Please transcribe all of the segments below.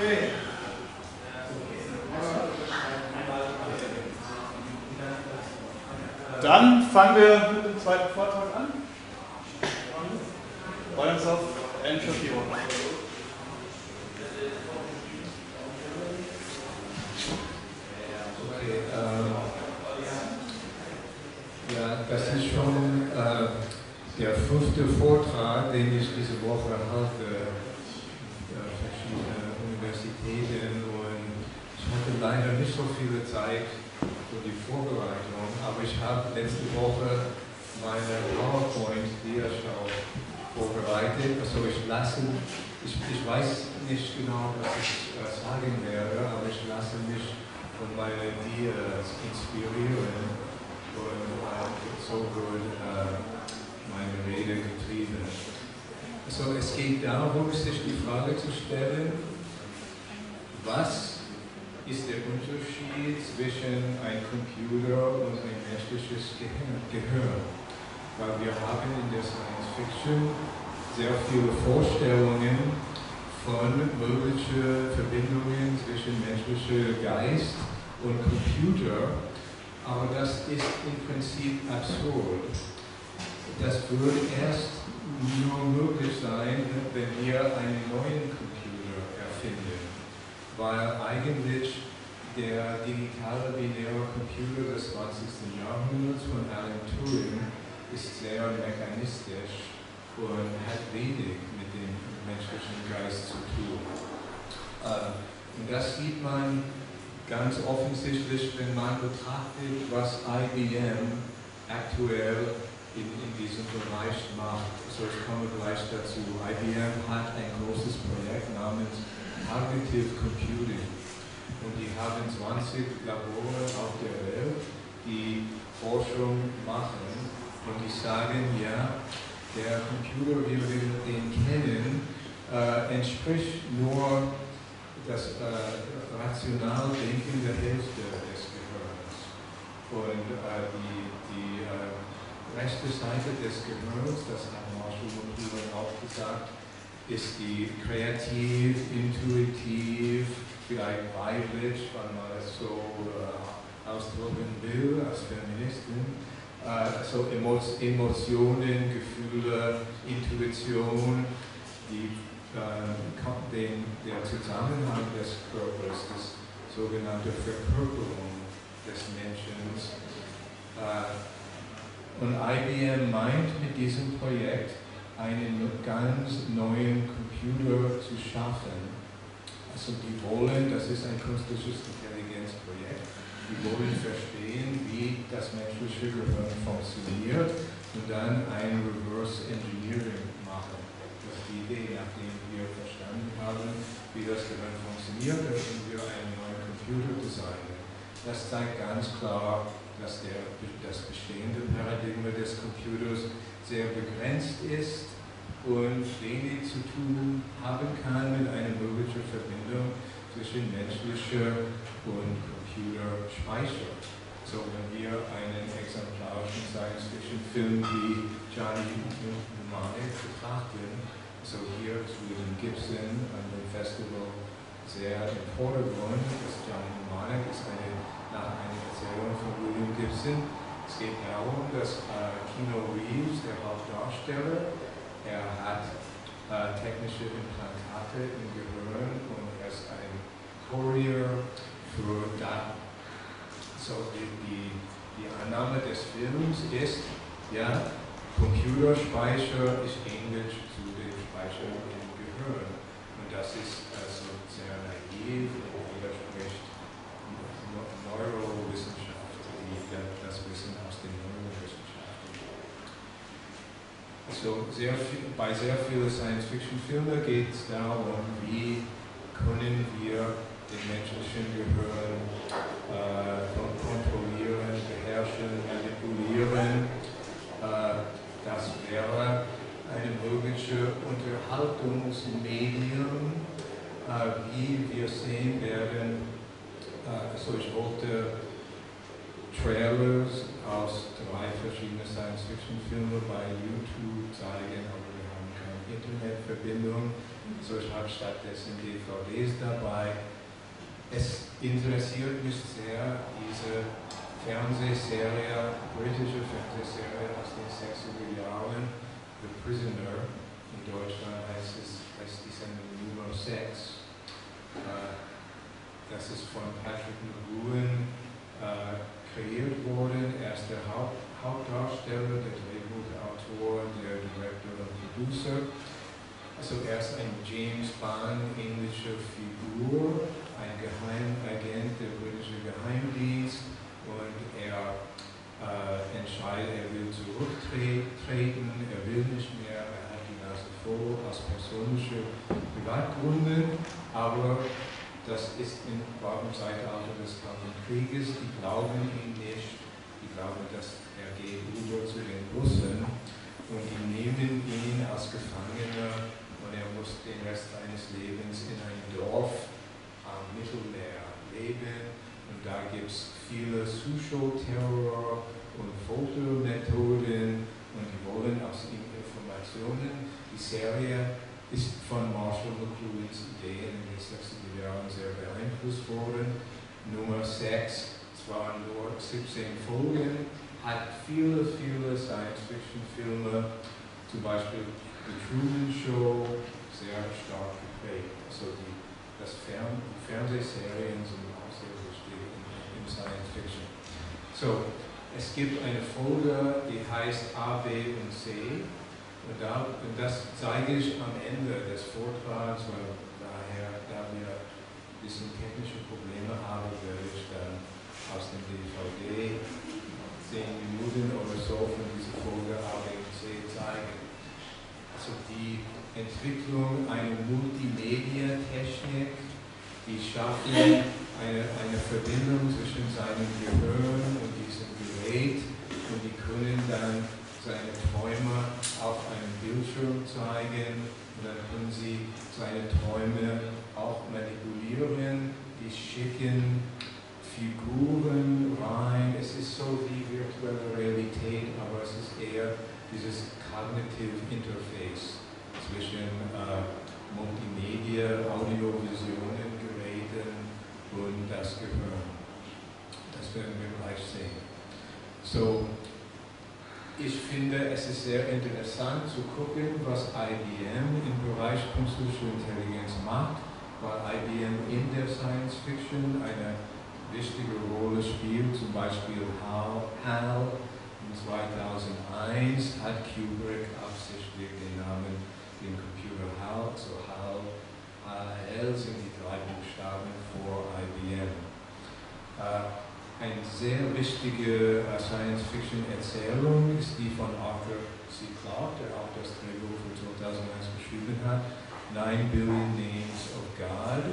Okay. Dann fangen wir mit dem zweiten Vortrag an. Wollensdorf and Shapiro. Okay, ja, das ist schon der 5. Vortrag, den ich diese Woche halte, verschiedene Universitäten, und ich hatte leider nicht so viel Zeit für die Vorbereitung, aber ich habe letzte Woche meine PowerPoint-Diaschau vorbereitet. Also ich weiß nicht genau, was ich sagen werde, aber ich lasse mich von meinen Dias inspirieren und so wird meine Rede getrieben. Also es geht darum, sich die Frage zu stellen, was ist der Unterschied zwischen einem Computer und ein menschliches Gehirn? Weil wir haben in der Science Fiction sehr viele Vorstellungen von möglichen Verbindungen zwischen menschlichem Geist und Computer, aber das ist im Prinzip absurd. Das würde erst nur möglich sein, wenn wir einen neuen Computer erfinden, weil eigentlich der digitale binäre Computer des 20. Jahrhunderts von Alan Turing ist sehr mechanistisch und hat wenig mit dem menschlichen Geist zu tun. Und das sieht man ganz offensichtlich, wenn man betrachtet, was IBM aktuell in diesem Bereich macht. Also ich komme gleich dazu. IBM hat ein großes Projekt namens Cognitive Computing. Und die haben 20 Labore auf der Welt, die Forschung machen. Und die sagen, ja, der Computer, wie wir den kennen, entspricht nur das rational Denken der Hälfte des Gehirns. Und die rechte Seite des Gehirns, das hat Marshall McLuhan auch gesagt, ist die kreativ, intuitiv, vielleicht weiblich, weil man es so ausdrücken will als Feministin. So Emotionen, Gefühle, Intuition, der Zusammenhang des Körpers, das sogenannte Verkörperung des Menschen. Und IBM meint mit diesem Projekt einen ganz neuen Computer zu schaffen. Also die wollen, das ist ein künstliches Intelligenzprojekt, die wollen verstehen, wie das menschliche Gehirn funktioniert und dann ein Reverse Engineering machen. Das ist die Idee, nachdem wir verstanden haben, wie das Gehirn funktioniert, dann können wir einen neuen Computer designen. Das zeigt ganz klar, dass das bestehende Paradigma des Computers sehr begrenzt ist und wenig zu tun haben kann mit einer möglichen Verbindung zwischen menschlicher und Computerspeicher. So, wenn wir einen exemplarischen Science-Fiction-Film wie Johnny Mnemonic betrachten, so hier ist William Gibson an dem Festival sehr im Vordergrund. Das Johnny Mnemonic ist nach einer Erzählung von William Gibson. Es geht darum, dass Keanu Reeves, der Hauptdarsteller, er hat technische Implantate im Gehirn und er ist ein Courier für Daten. So, die Annahme des Films ist, ja, Computerspeicher ist ähnlich zu dem Speicher im Gehirn. Und das ist also sehr naiv und widerspricht Neurowissenschaft, das Wissen aus den Neurowissenschaften. Also bei sehr vielen Science-Fiction-Filmen geht es darum, wie können wir den menschlichen Gehirn kontrollieren, beherrschen, manipulieren. Das wäre ein mögliches Unterhaltungsmedium, wie wir sehen werden. Also ich wollte Trailers aus 3 verschiedenen Science-Fiction-Filmen bei YouTube zeigen, aber wir haben kein Internetverbindung. So, ich habe stattdessen DVDs dabei. Es interessiert mich sehr, diese Fernsehserie, britische Fernsehserie aus den 60er Jahren, The Prisoner. In Deutschland heißt die Sendung Nummer 6. Das ist von Patrick McGoohan kreiert worden. Er ist der Hauptdarsteller, der Drehbuchautor, der Director und Producer. Also er ist ein James Bond-ähnliche Figur, ein Geheimagent der britischen Geheimdienst, und er entscheidet, er will zurücktreten, er will nicht mehr, er hat die Nase voll aus persönlichen Privatgründen, aber das war im Zeitalter des Kalten Krieges, die glauben ihn nicht, die glauben, dass er geht über zu den Russen, und die nehmen ihn als Gefangener, und er muss den Rest seines Lebens in einem Dorf am Mittelmeer leben, und da gibt es viele Psychoterror und Fotomethoden, und die wollen aus ihm Informationen. Die Serie ist von Marshall McLuhan's Ideen in den 60er Jahren sehr beeinflusst worden. Nummer 6, es waren nur 17 Folgen, hat viele Science-Fiction-Filme, zum Beispiel The Truman Show, sehr stark geprägt. Also die Fernsehserien sind auch sehr wichtig im Science-Fiction. So, es gibt eine Folge, die heißt A, B und C. Und das zeige ich am Ende des Vortrags, weil da wir ein bisschen technische Probleme haben, werde ich dann aus dem DVD 10 Minuten oder so von dieser Folge A, B und C zeigen. Also die Entwicklung einer Multimedia-Technik, die schafft eine Verbindung zwischen seinem Gehirn und diesem Gerät, und die können dann seine Träume auf einem Bildschirm zeigen, und dann können sie seine Träume auch manipulieren. Die schicken Figuren rein. Es ist so wie virtuelle Realität, aber es ist eher dieses Cognitive Interface zwischen Multimedia, Audiovisionen, Geräten und das Gehirn. Das werden wir gleich sehen. So, ich finde, es ist sehr interessant zu gucken, was IBM im Bereich künstliche Intelligenz macht, weil IBM in der Science Fiction eine wichtige Rolle spielt. Zum Beispiel HAL in 2001 hat Kubrick absichtlich den Namen, den Computer HAL, so HAL sind die 3 Buchstaben vor IBM. Eine sehr wichtige Science-Fiction-Erzählung ist die von Arthur C. Clarke, der auch das Drehbuch für 2001 geschrieben hat, 9 Billion Names of God.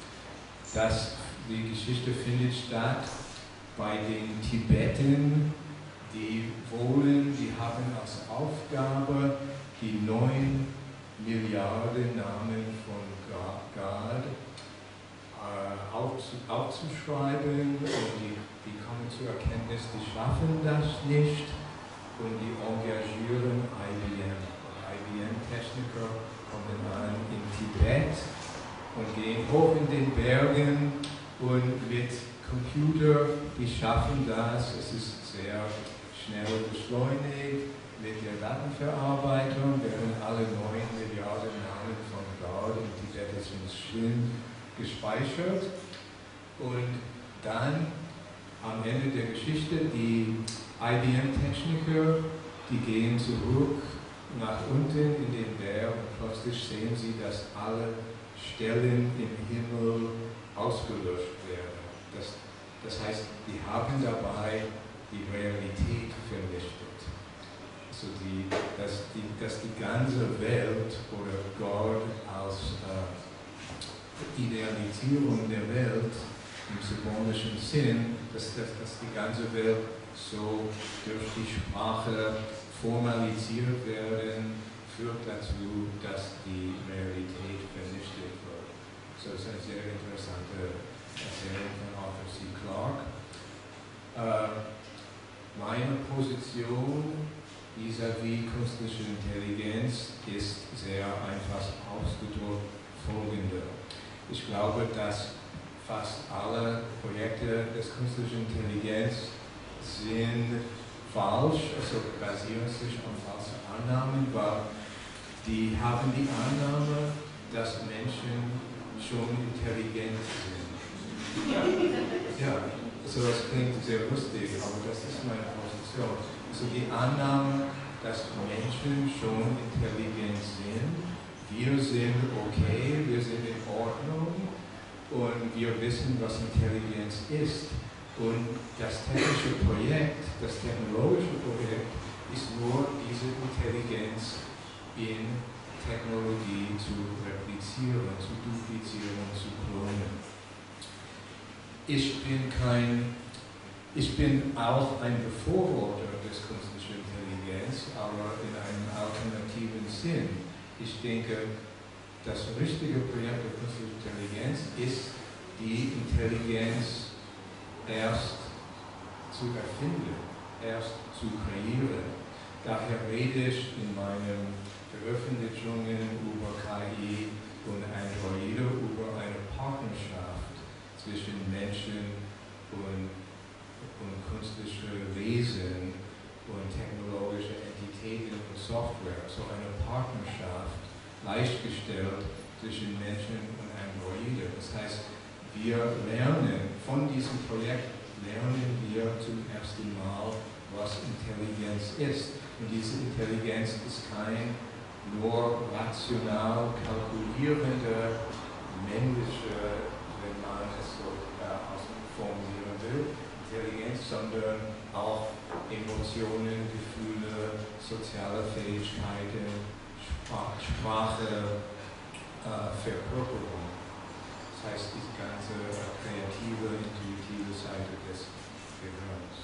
Die Geschichte findet statt bei den Tibeten, die haben als Aufgabe, die 9 Milliarden Namen von God aufzuschreiben, und die kommen zur Erkenntnis, die schaffen das nicht, und die engagieren IBM. IBM-Techniker kommen an in Tibet und gehen hoch in den Bergen, und mit Computer, die schaffen das, es ist sehr schnell beschleunigt, mit der Datenverarbeitung werden alle 9 Milliarden Namen von God in tibetischen Schrift gespeichert, und dann am Ende der Geschichte, die IBM-Techniker, die gehen zurück nach unten in den Berg, und plötzlich sehen sie, dass alle Stellen im Himmel ausgelöscht werden. Das heißt, die haben dabei die Realität vernichtet. Also dass die ganze Welt oder Gott als Idealisierung der Welt im symbolischen Sinn, dass die ganze Welt so durch die Sprache formalisiert werden, führt dazu, dass die Realität vernichtet wird. So ist eine sehr interessante Erzählung von Arthur C. Clarke. Meine Position vis-à-vis künstliche Intelligenz ist sehr einfach ausgedrückt folgende. Ich glaube, dass fast alle Projekte des künstlichen Intelligenz sind falsch, also basieren sich auf falsche Annahmen, weil die haben die Annahme, dass Menschen schon intelligent sind. Ja, also das klingt sehr lustig, aber das ist meine Position. Also die Annahme, dass Menschen schon intelligent sind, wir sind okay, wir sind in Ordnung und wir wissen, was Intelligenz ist. Und das technische Projekt, das technologische Projekt, ist nur diese Intelligenz in Technologie zu replizieren, zu duplizieren, zu klonen. Ich bin auch ein Befürworter des künstlichen Intelligenz, aber in einem alternativen Sinn. Ich denke, das richtige Projekt der künstlichen Intelligenz ist, die Intelligenz erst zu erfinden, erst zu kreieren. Daher rede ich in meinen Veröffentlichungen über KI und Androide über eine Partnerschaft zwischen Menschen und künstliche Wesen und technologische Entitäten und Software. So eine Partnerschaft, gleichgestellt zwischen Menschen und Androide. Das heißt, wir lernen, von diesem Projekt lernen wir zum ersten Mal, was Intelligenz ist. Und diese Intelligenz ist kein nur rational kalkulierende, männliche, wenn man es so formulieren will, Intelligenz, sondern auch Emotionen, Gefühle, soziale Fähigkeiten, Sprache, Verkörperung. Das heißt, die ganze kreative, intuitive Seite des Gehirns.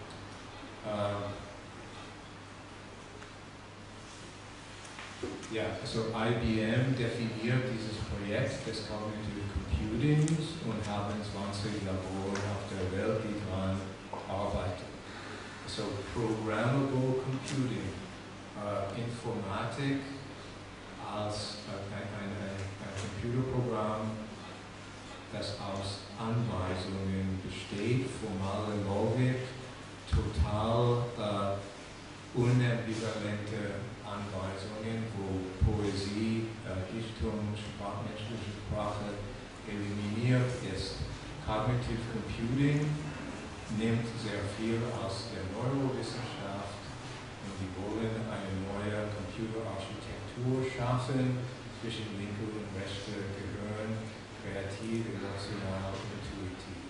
Ja, also IBM definiert dieses Projekt des Cognitive Computings und haben 20 Labore auf der Welt, die daran arbeiten. Also Programmable Computing, Informatik als ein Computerprogramm, das aus Anweisungen besteht, formale Logik, total unambivalente Anweisungen, wo Poesie, Dichtung, menschliche Sprache eliminiert ist. Cognitive Computing nimmt sehr viel aus der Neurowissenschaft und die wollen eine neue Computerarchitektur schaffen zwischen linke und rechte Gehirn, kreativ, emotional, intuitiv.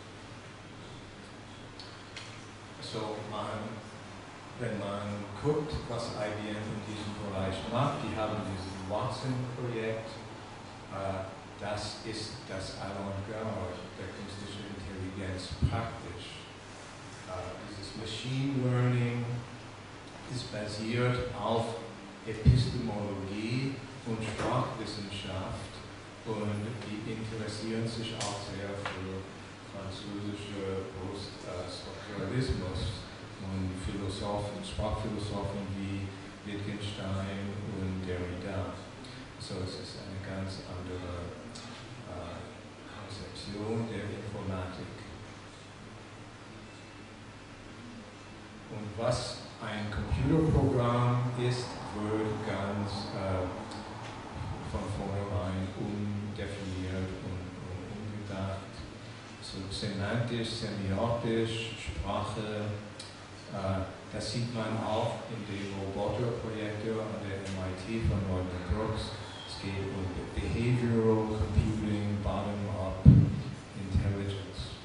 So, wenn man guckt, was IBM in diesem Bereich macht, die haben dieses Watson-Projekt, das ist das Avantgarde der künstlichen Intelligenz praktisch. Dieses Machine Learning ist basiert auf Epistemologie und Sprachwissenschaft und die interessieren sich auch sehr für französische Poststrukturalismus und Philosophen, Sprachphilosophen wie Wittgenstein und Derrida. So, es ist eine ganz andere Konzeption der Informatik. Und was ein Computerprogramm ist, wird ganz von vornherein undefiniert und umgedacht. So semantisch, semiotisch, Sprache, das sieht man auch in den Roboterprojekten an der MIT von Norman Brooks. Es geht um Behavioral Computing, Bottom-up Intelligence.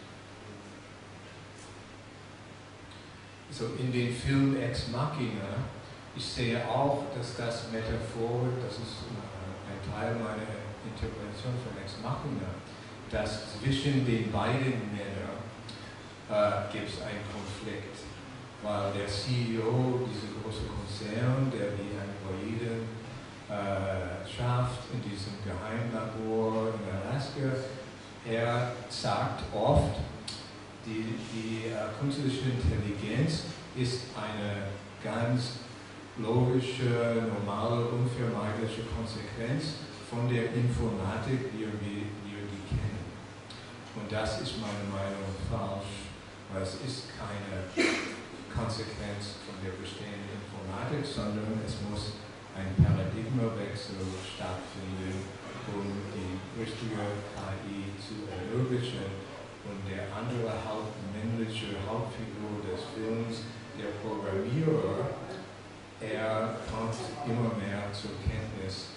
So in den Film Ex Machina, ich sehe auch, dass das Metaphor, das ist ein Teil meiner Interpretation von Ex Machina, dass zwischen den beiden Männern gibt es einen Konflikt. Weil der CEO, dieser große Konzern, der die Androiden schafft in diesem Geheimlabor in Alaska, er sagt oft, die künstliche Intelligenz ist eine ganz logische, normale, unvermeidliche Konsequenz von der Informatik, wie wir die kennen. Und das ist meiner Meinung nach falsch, weil es ist keine Konsequenz von der bestehenden Informatik, sondern es muss ein Paradigmawechsel stattfinden, um die richtige KI zu ermöglichen. Und der andere männliche Hauptfigur des Films, der Programmierer, er kommt immer mehr zur Kenntnis,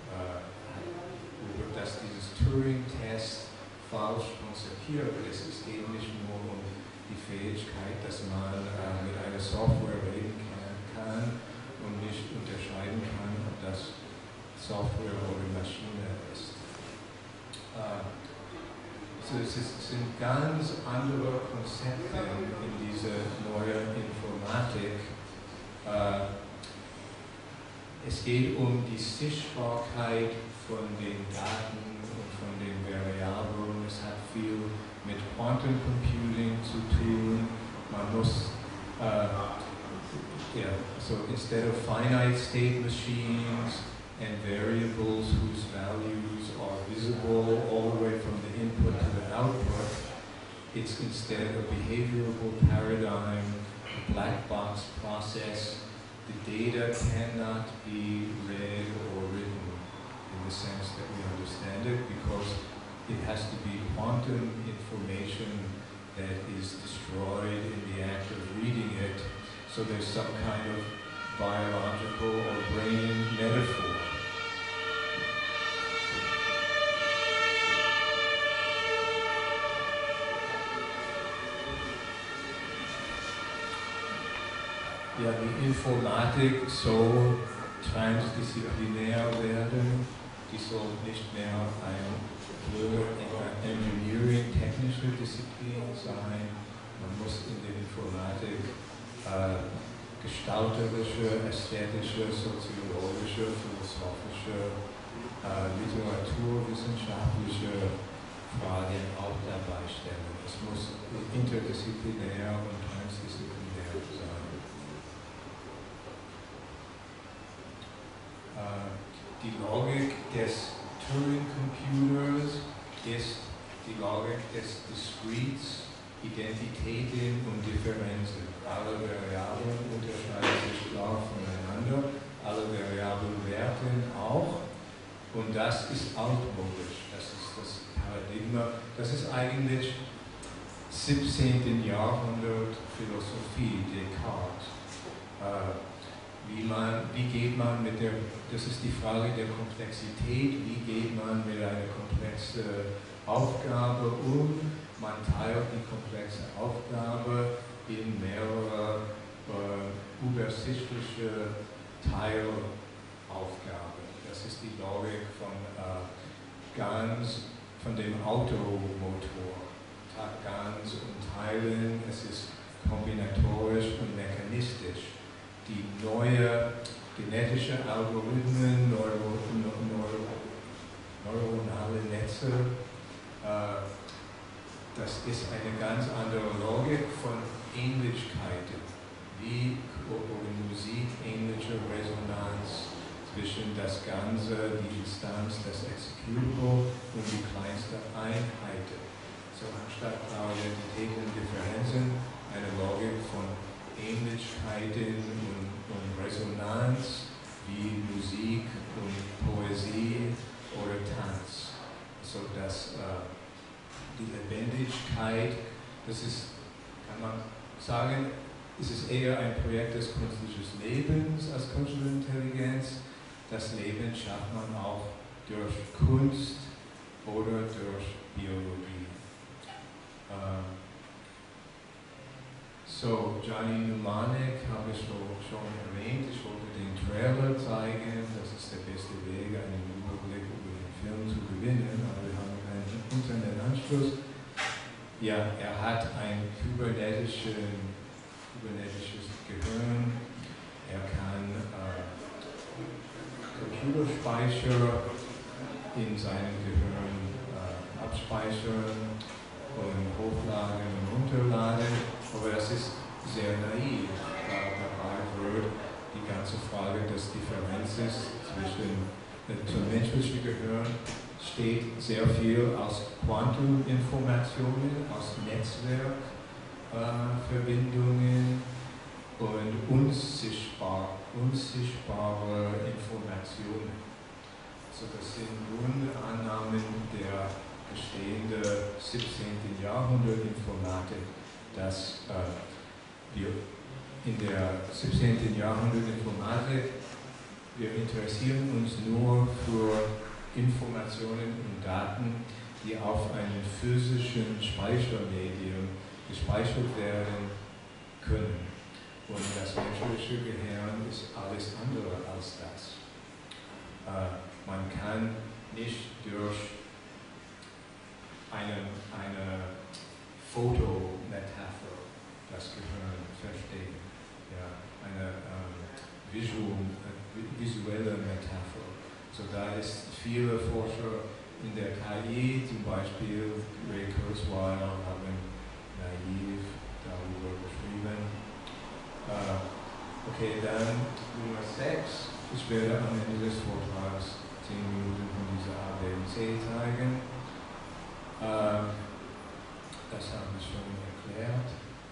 dass dieses Turing-Test falsch konzipiert ist. Es geht nicht nur um die Fähigkeit, dass man mit einer Software reden kann und nicht unterscheiden kann, ob das Software oder Maschine ist. Es sind ganz andere Konzepte in dieser neuen Informatik. Es geht um die Sichtbarkeit von den Daten und von den Variablen. Es hat viel mit Quantum Computing zu tun. Man muss, so instead of finite state machines and variables whose values are visible all the way from the input to the output, it's instead a behavioral paradigm, a black box process. The data cannot be read or written in the sense that we understand it, because it has to be quantum information that is destroyed in the act of reading it. So there's some kind of biological or brain metaphor. Ja, die Informatik soll transdisziplinär werden, die soll nicht mehr eine Engineering, technische Disziplin sein. Man muss in der Informatik gestalterische, ästhetische, soziologische, philosophische, literaturwissenschaftliche Fragen auch dabei stellen. Es muss interdisziplinär und transdisziplinär sein. Die Logik des Turing-Computers ist die Logik des Discretes, Identitäten und Differenzen. Alle Variablen unterscheiden sich klar voneinander, alle Variablen werten auch, und das ist altmodisch, das ist das Paradigma, das ist eigentlich 17. Jahrhundert Philosophie, Descartes. Wie geht man mit das ist die Frage der Komplexität, wie geht man mit einer komplexen Aufgabe um? Man teilt die komplexe Aufgabe in mehrere übersichtliche Teilaufgaben. Das ist die Logik von Ganz, von dem Automotor. Ganz und Teilen, es ist kombinatorisch und mechanistisch. Die neue genetische Algorithmen, neuronale Netze, das ist eine ganz andere Logik von Ähnlichkeiten, wie Musik ähnliche Resonanz zwischen das Ganze, die Instanz, das Executable und die kleinste Einheiten. So anstatt Identitäten und Differenzen eine Logik von Ähnlichkeiten und Resonanz wie Musik und Poesie oder Tanz. So dass die Lebendigkeit, das ist, kann man sagen, es ist eher ein Projekt des künstlichen Lebens als künstliche Intelligenz. Das Leben schafft man auch durch Kunst oder durch Biologie. So, Johnny Mnemonic habe ich schon erwähnt. Ich wollte den Trailer zeigen. Das ist der beste Weg, einen Überblick über den Film zu gewinnen. Aber wir haben keinen Internetanschluss. Ja, er hat ein kybernetisches Gehirn. Er kann Computerspeicher in seinem Gehirn abspeichern und hochladen und runterladen. Aber das ist sehr naiv. Dabei wird die ganze Frage des Differenzes zum menschlichen Gehirn steht sehr viel aus Quantuminformationen, aus Netzwerkverbindungen und unsichtbare Informationen. Also das sind Grundannahmen der bestehenden 17. Jahrhundert Informatik, dass wir in der 17. Jahrhundert Informatik, wir interessieren uns nur für Informationen und Daten, die auf einem physischen Speichermedium gespeichert werden können. Und das menschliche Gehirn ist alles andere als das. Man kann nicht durch eine Fotometapher das Gehirn verstehen, ja, eine visuelle Metapher. So da ist viele Forscher in der KI, zum Beispiel Ray Kurzweil, haben naiv darüber geschrieben. Okay, dann Nummer 6. Ich werde am Ende des Vortrags 10 Minuten von dieser ABC zeigen. Das habe ich schon erklärt.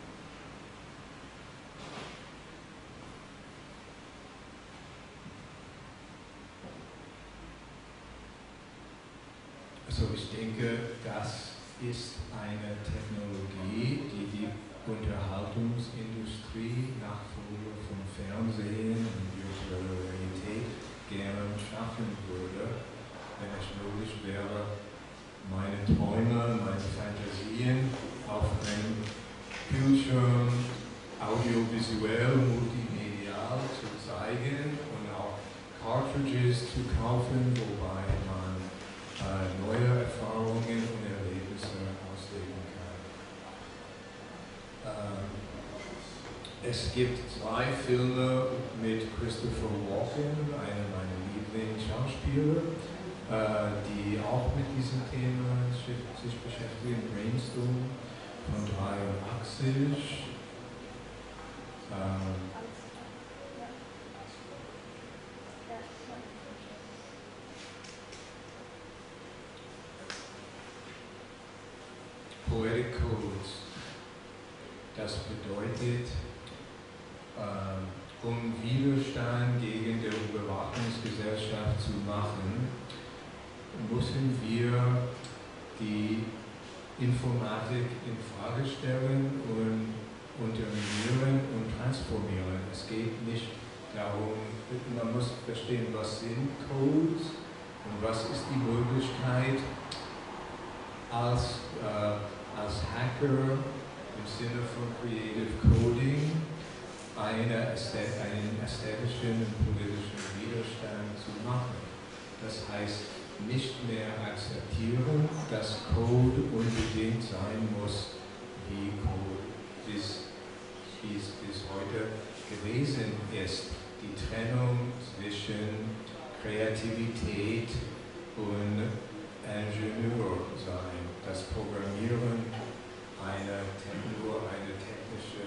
Also ich denke, das ist eine Technologie, die die Unterhaltungsindustrie, Nachfolger von Fernsehen und virtueller Realität gerne schaffen würde, wenn es möglich wäre, meine Träume, meine Fantasien auf einem Bildschirm audiovisuell, multimedial zu zeigen und auch Cartridges zu kaufen, wobei man neue Erfahrungen und Erlebnisse ausleben kann. Es gibt 2 Filme mit Christopher Walken, einer meiner Lieblingsschauspieler, die auch mit diesem Thema sich beschäftigen. Brainstorm von 83. Poetic Codes. Das bedeutet, um Widerstand gegen die Überwachungsgesellschaft zu machen, müssen wir die Informatik in Frage stellen und unterminieren und transformieren. Es geht nicht darum, man muss verstehen, was sind Codes und was ist die Möglichkeit als Hacker im Sinne von Creative Coding einen ästhetischen und politischen Widerstand zu machen. Das heißt, nicht mehr akzeptieren, dass Code unbedingt sein muss, wie Code bis heute gewesen ist. Die Trennung zwischen Kreativität und Ingenieur sein. Das Programmieren nur eine technische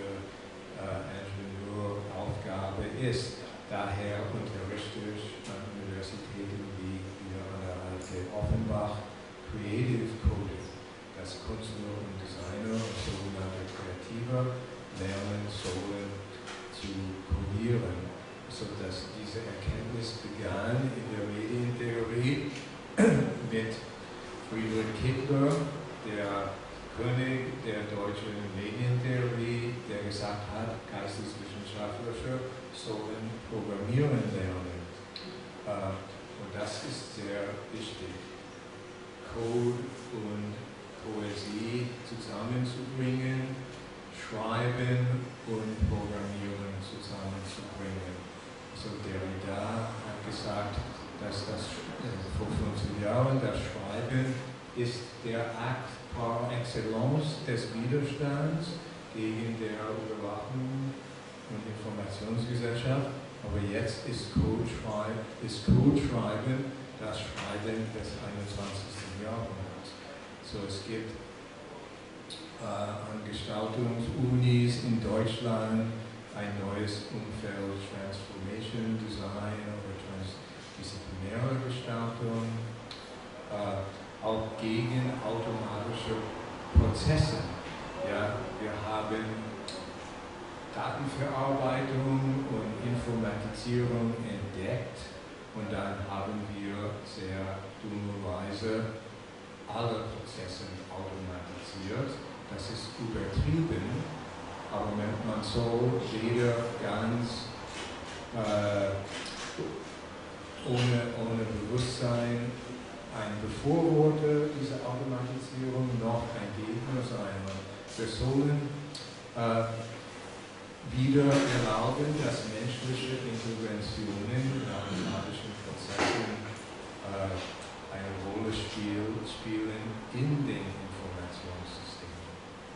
Ingenieuraufgabe ist. Daher unterrichte ich an Universitäten wie an der Alte Offenbach Creative Coding, das Künstler und Designer und sogenannte Kreativer lernen sollen zu codieren, sodass diese Erkenntnis begann in der Medientheorie mit Friedrich Kittler, der König der deutschen Medientheorie, der gesagt hat, Geisteswissenschaftler sollen programmieren lernen. Und das ist sehr wichtig, Code und Poesie zusammenzubringen, Schreiben und Programmieren zusammenzubringen. So Derrida hat gesagt, dass das vor 15 Jahren das Schreiben ist der Akt par excellence des Widerstands gegen der Überwachung und Informationsgesellschaft. Aber jetzt ist Codeschreiben das Schreiben des 21. Jahrhunderts. So, es gibt an Gestaltungsunis in Deutschland ein neues Umfeld, Transformation Design oder transdisziplinäre Gestaltung, auch gegen automatische Prozesse. Ja, wir haben Datenverarbeitung und Informatisierung entdeckt und dann haben wir sehr dummerweise alle Prozesse automatisiert. Das ist übertrieben, aber man soll weder ganz ohne Bewusstsein ein Befürworter dieser Automatisierung noch ein Gegner sein. Wir sollen wieder erlauben, dass menschliche Interventionen in automatischen Prozessen eine Rolle spielen in den Informationssystemen.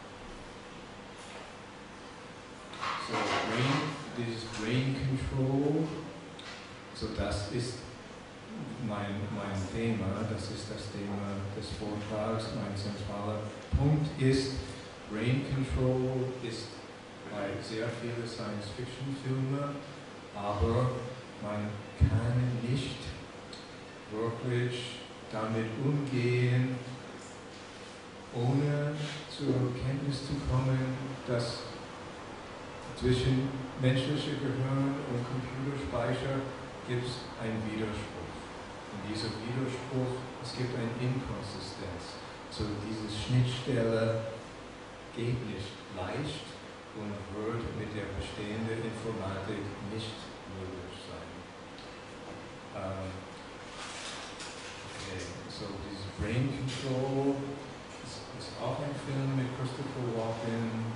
So, dieses Brain Control, so das ist mein Thema, das ist das Thema des Vortrags. Mein zentraler Punkt ist, Brain Control ist bei sehr vielen Science-Fiction-Filmen, aber man kann nicht wirklich damit umgehen, ohne zur Kenntnis zu kommen, dass zwischen menschlichem Gehirn und Computerspeicher gibt es einen Widerspruch. Und dieser Widerspruch, es gibt eine Inkonsistenz. So diese Schnittstelle geht nicht leicht und wird mit der bestehenden Informatik nicht möglich sein. Okay, so dieses Brain Control ist auch ein Film mit Christopher Walken.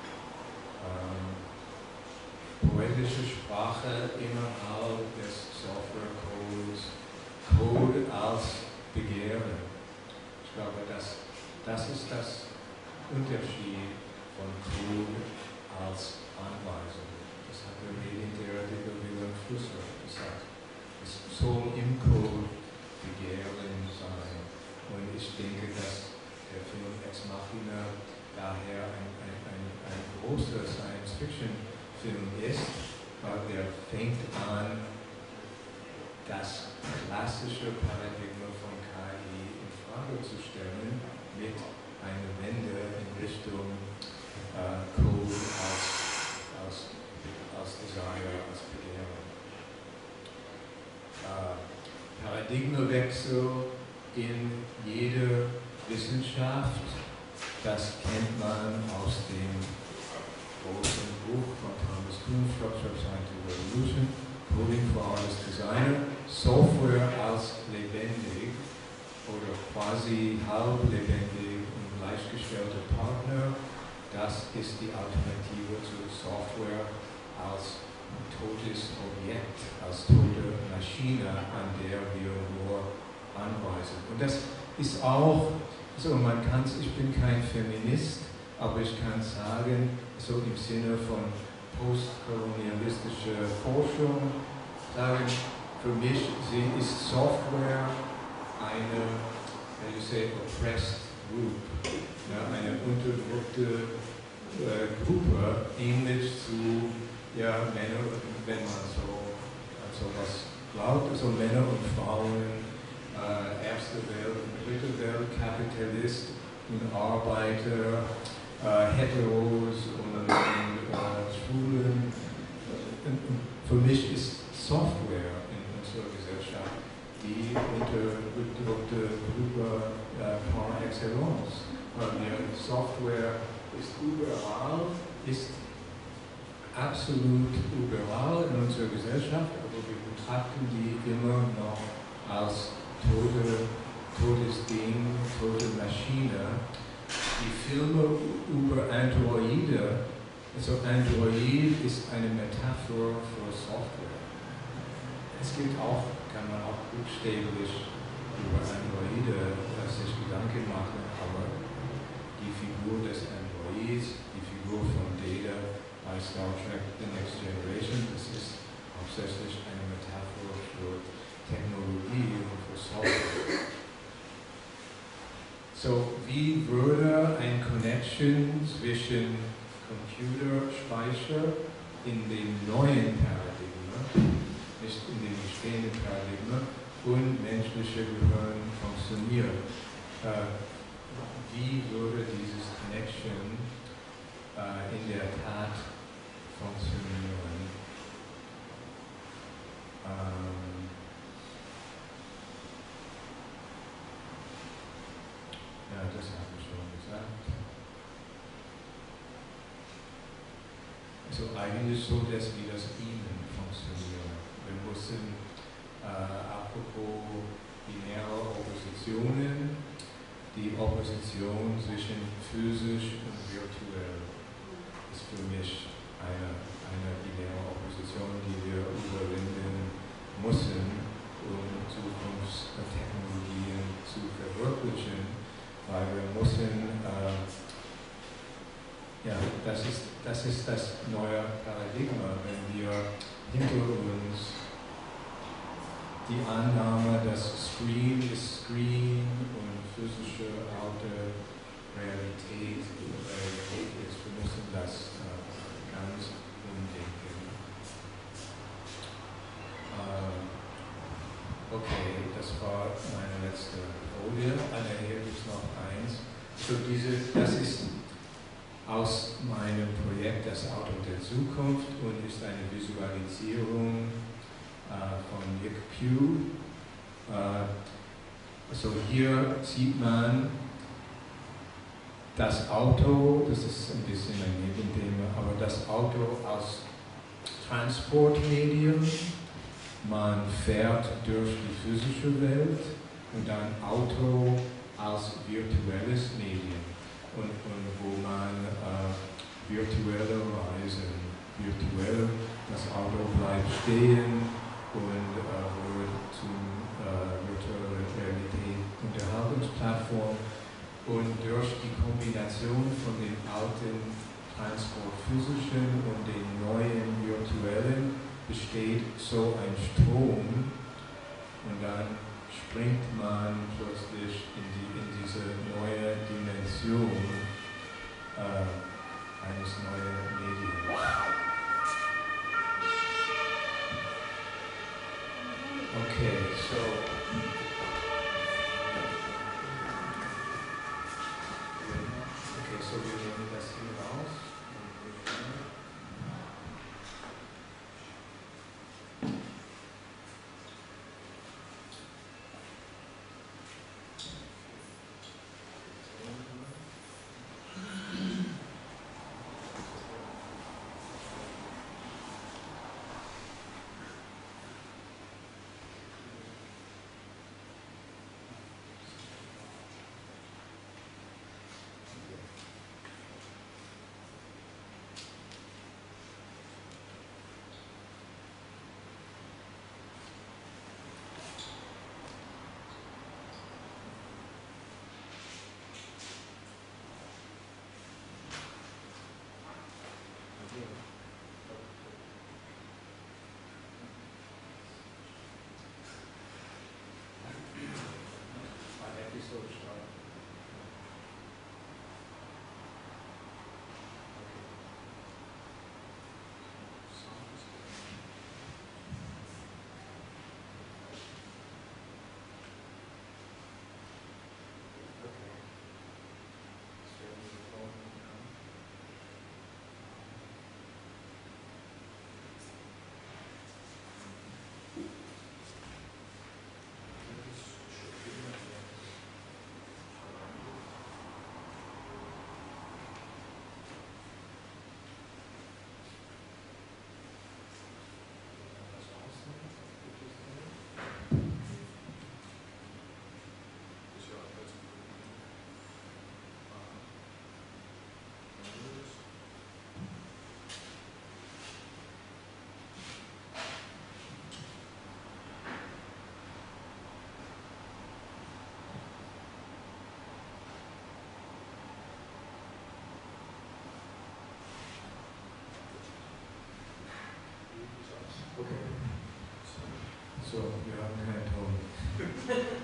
Poetische Sprache innerhalb des Softwarecodes, Code als Begehren. Ich glaube, das ist das Unterschied von Code als Anweisung. Das hat der Medientheoretiker Wilhelm Flusser gesagt. Es soll im Code Begehren sein. Und ich denke, dass der Film Ex Machina daher ein großer Science-Fiction-Film ist, weil der fängt an, das klassische Paradigma von KI in Frage zu stellen mit einer Wende in Richtung Code als Desire, als Begehren. Paradigmenwechsel in jeder Wissenschaft, das kennt man aus dem großen Buch von Thomas Kuhn, Structure of Scientific Revolution, Coding for Artist Designer, Software als lebendig oder quasi halb lebendig und gleichgestellter Partner, das ist die Alternative zur Software als totes Objekt, als tote Maschine, an der wir nur anweisen. Und das ist auch, so man kann es, ich bin kein Feminist, aber ich kann sagen, so im Sinne von postkolonialistischer Forschung, sagen, für mich ist Software eine, wie you say, oppressed group, ja, eine unterdrückte Gruppe, ähnlich zu Männer, wenn man so was glaubt, also Männer und Frauen, erste Welt und dritte Welt, Kapitalist und Arbeiter, Heteros und Schwulen. Für mich ist Software in unserer Gesellschaft die unterdrückte Gruppe par excellence. Software ist überall, ist absolut überall in unserer Gesellschaft, aber wir betrachten die immer noch als totes Ding, tote Maschine. Die Filme über Androide, also Android ist eine Metapher für Software. Es gibt auch, kann man auch buchstäblich über Androide sich Gedanken machen, aber die Figur des Androids, die Figur von Data bei Star Trek The Next Generation, das ist hauptsächlich eine Metapher für Technologie und für Software. So, wie würde ein Connection zwischen Computerspeicher in dem neuen Paradigma, nicht in dem bestehenden Paradigma, und menschliche Gehirn funktioniert. Wie würde dieses Connection in der Tat funktionieren? Ja, das habe ich schon gesagt. Also eigentlich so, dass wie das Ihnen funktioniert. Wir müssen, apropos binäre Oppositionen, die Opposition zwischen physisch und virtuell ist für mich eine binäre Opposition, die wir überwinden müssen, um Zukunftstechnologien zu verwirklichen, weil wir müssen, ja, das ist das neue Paradigma, wenn wir hinter uns die Annahme, dass Screen ist Screen und physische Realität ist. Wir müssen das ganz umdenken. Okay, das war meine letzte Folie. Hier gibt es noch eins. So das ist aus meinem Projekt Das Auto der Zukunft und ist eine Visualisierung von Nick Pugh. Also hier sieht man das Auto, das ist ein bisschen ein Nebenthema, aber das Auto als Transportmedium. Man fährt durch die physische Welt und dann Auto als virtuelles Medium und wo man virtuelle Reisen, virtuell das Auto bleibt stehen und wird zum virtuelle Realität Unterhaltungsplattform und durch die Kombination von dem alten Transportphysischen und dem neuen virtuellen besteht so ein Strom und dann springt man plötzlich in diese neue Dimension eines neuen Mediums. Okay, so wir nehmen das hier raus. Okay. So, wir haben keinen Ton.